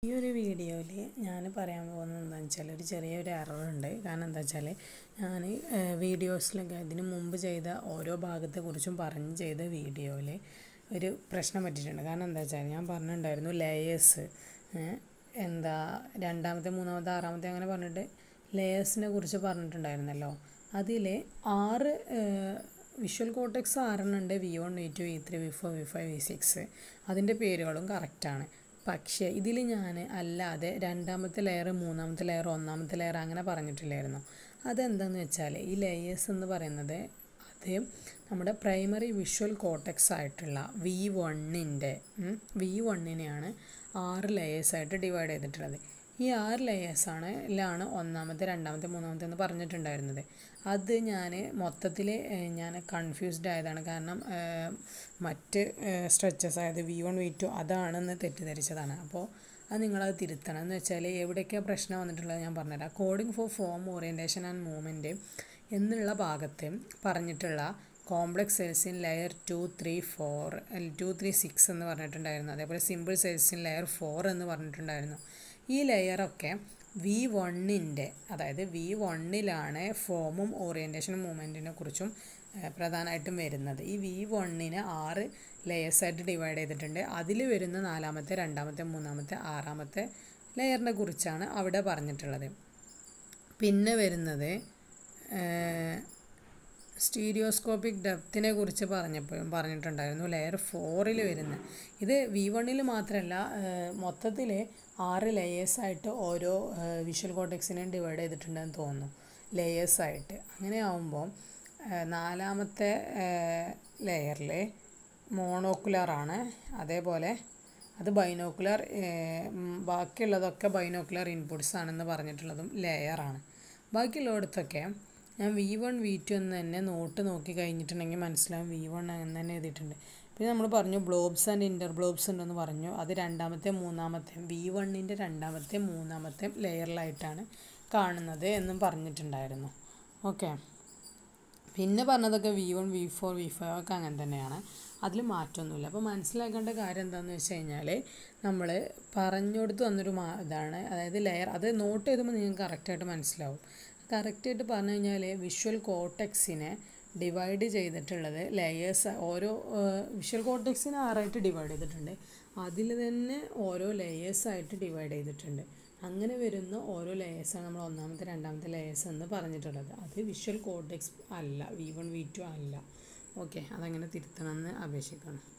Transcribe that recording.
ഈ ഒരു വീഡിയോയിൽ ഞാൻ പറയാൻ പോകുന്നത് എന്താണെന്ന് വെച്ചാൽ ഒരു ചെറിയൊരു എററുണ്ട്. കാരണം എന്താ വെച്ചാൽ ഞാൻ വീഡിയോസിലൊക്കെ ഇതിനു മുമ്പ് ചെയ്ത ഓരോ ഭാഗത്തെക്കുറിച്ചും പറഞ്ഞ് ചെയ്ത വീഡിയോയിൽ ഒരു പ്രശ്നം പറ്റിയിട്ടുണ്ട്. കാരണം എന്താ വെച്ചാൽ ഞാൻ പറഞ്ഞിട്ടുണ്ടായിരുന്നു ലേയേഴ്സ് എന്താ രണ്ടാമത്തെ മൂന്നാമത്തെ ആറാമത്തെ അങ്ങനെ പറഞ്ഞിട്ട് ലേയേഴ്സിനെ കുറിച്ച് പറഞ്ഞിട്ടുണ്ടായിരുന്നല്ലോ. അതിൽ 6 വിഷ്വൽ കോർട്ടെക്സ് 6 ഉണ്ട്. V1 V2 V3 V4 V5 V6 അതിൻ്റെ പേരുകളും കറക്റ്റാണ്. പക്ഷേ ഇതിൽ ഞാൻ അല്ലാതെ രണ്ടാമത്തെ ലെയർ മൂന്നാമത്തെ ലെയർ ഒന്നാമത്തെ ലെയർ അങ്ങനെ പറഞ്ഞിട്ടില്ലായിരുന്നു. അതെന്താണെന്ന് വെച്ചാൽ ഈ ലെയേഴ്സ് എന്ന് പറയുന്നത് അത് നമ്മുടെ പ്രൈമറി വിഷ്വൽ കോർട്ടെക്സ് ആയിട്ടുള്ള V1നെയാണ് 6 ലെയേഴ്സായിട്ട് ഡിവൈഡ് ചെയ്തിട്ടുള്ളത്. ഈ 6 ലെയേഴ്സാണ് ഒന്നാമത്തെ രണ്ടാമത്തെ മൂന്നാമത്തെ എന്ന് പറഞ്ഞിട്ടുണ്ടായിരുന്നത്. അത് മൊത്തത്തിൽ ഞാൻ കൺഫ്യൂസ്ഡ് ആയതാണ്. കാരണം മറ്റ് സ്ട്രെച്ചസ് അതായത് V1 V2 അതാണെന്ന് തെറ്റിദ്ധരിച്ചതാണ്. അപ്പോൾ അത് നിങ്ങളത് തിരുത്തണം. എന്ന് വെച്ചാൽ എവിടെയൊക്കെയാണ് പ്രശ്നം വന്നിട്ടുള്ളത് ഞാൻ പറഞ്ഞുതരാം. Coding for form orientation and movement എന്നുള്ള ഭാഗത്ത് പറഞ്ഞിട്ടുള്ള കോംപ്ലക്സ് സെൽസ് ഇൻ ലെയർ 2, 3, 4 2, 3, 6 എന്ന് പറഞ്ഞിട്ടുണ്ടായിരുന്നു. അതേപോലെ സിമ്പിൾ സെൽസ് ഇൻ ലെയർ 4 എന്ന് പറഞ്ഞിട്ടുണ്ടായിരുന്നു. ഈ ലെയറൊക്കെ V1ൻ്റെ അതായത് V1ലാണ് ഫോമും ഓറിയൻറ്റേഷനും മൂവ്മെൻറ്റിനെ കുറിച്ചും പ്രധാനമായിട്ടും വരുന്നത്. ഈ V1നെ 6 ലെയേഴ്സായിട്ട് ഡിവൈഡ് ചെയ്തിട്ടുണ്ട്. അതിൽ വരുന്ന നാലാമത്തെ രണ്ടാമത്തെ മൂന്നാമത്തെ ആറാമത്തെ ലെയറിനെ കുറിച്ചാണ് അവിടെ പറഞ്ഞിട്ടുള്ളത്. പിന്നെ വരുന്നത് സ്റ്റീരിയോസ്കോപ്പിക് ഡെപ്തിനെ കുറിച്ച് പറഞ്ഞിട്ടുണ്ടായിരുന്നു ലെയർ 4ൽ വരുന്നത്. ഇത് V1ൽ മാത്രമല്ല മൊത്തത്തിൽ 6 ലെയേഴ്സായിട്ട് ഓരോ വിഷ്വൽ കോർട്ടെക്സിനെയും ഡിവൈഡ് ചെയ്തിട്ടുണ്ടെന്ന് തോന്നുന്നു ലെയേഴ്സായിട്ട്. അങ്ങനെ ആവുമ്പോൾ നാലാമത്തെ ലെയറിൽ മോണോക്കുലറാണ്. അതേപോലെ അത് ബൈനോക്കുലർ ബാക്കിയുള്ളതൊക്കെ ബൈനോക്കുലർ ഇൻപുട്സ് ആണെന്ന് പറഞ്ഞിട്ടുള്ളതും ലെയറാണ്. ബാക്കിയുള്ളിടത്തൊക്കെ ഞാൻ V1 V2 എന്ന് തന്നെ നോട്ട് നോക്കി കഴിഞ്ഞിട്ടുണ്ടെങ്കിൽ മനസ്സിലാവും V1 എന്ന് തന്നെ എഴുതിയിട്ടുണ്ട്. പിന്നെ നമ്മൾ പറഞ്ഞു ബ്ലോബ്സ് ആൻഡ് ഇൻ്റർ ബ്ലോബ്സ് ഉണ്ടെന്ന് പറഞ്ഞു. അത് രണ്ടാമത്തെ മൂന്നാമത്തെ V1ൻ്റെ രണ്ടാമത്തെ മൂന്നാമത്തെ ലെയറിലായിട്ടാണ് കാണുന്നത് എന്നും പറഞ്ഞിട്ടുണ്ടായിരുന്നു. ഓക്കെ, പിന്നെ പറഞ്ഞതൊക്കെ V1 V4 V5 ഒക്കെ അങ്ങനെ തന്നെയാണ്. അതിൽ മാറ്റമൊന്നുമില്ല. അപ്പോൾ മനസ്സിലാക്കേണ്ട കാര്യം എന്താണെന്ന് വെച്ച് കഴിഞ്ഞാൽ നമ്മൾ പറഞ്ഞുകൊടുത്ത് വന്നൊരു ഇതാണ്. അതായത് ലെയർ അത് നോട്ട് ചെയ്തുമ്പോൾ നിങ്ങൾക്ക് കറക്റ്റായിട്ട് മനസ്സിലാവും. കറക്റ്റായിട്ട് പറഞ്ഞു കഴിഞ്ഞാൽ വിഷ്വൽ കോർട്ടെക്സിനെ ഡിവൈഡ് ചെയ്തിട്ടുള്ളത് ലെയേഴ്സ് ഓരോ വിഷ്വൽ കോർട്ടെക്സിനെ 6ആയിട്ട് ഡിവൈഡ് ചെയ്തിട്ടുണ്ട്. അതിൽ തന്നെ ഓരോ ലെയേഴ്സായിട്ട് ഡിവൈഡ് ചെയ്തിട്ടുണ്ട്. അങ്ങനെ വരുന്ന ഓരോ ലെയേഴ്സാണ് നമ്മൾ ഒന്നാമത്തെ രണ്ടാമത്തെ ലെയേഴ്സ് എന്ന് പറഞ്ഞിട്ടുള്ളത്. അത് വിഷ്വൽ കോർട്ടെക്സ് അല്ല, V1 V2 അല്ല. ഓക്കെ, അതങ്ങനെ തിരുത്തണമെന്ന് അപേക്ഷിക്കണം.